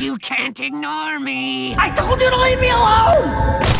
You can't ignore me! I told you to leave me alone!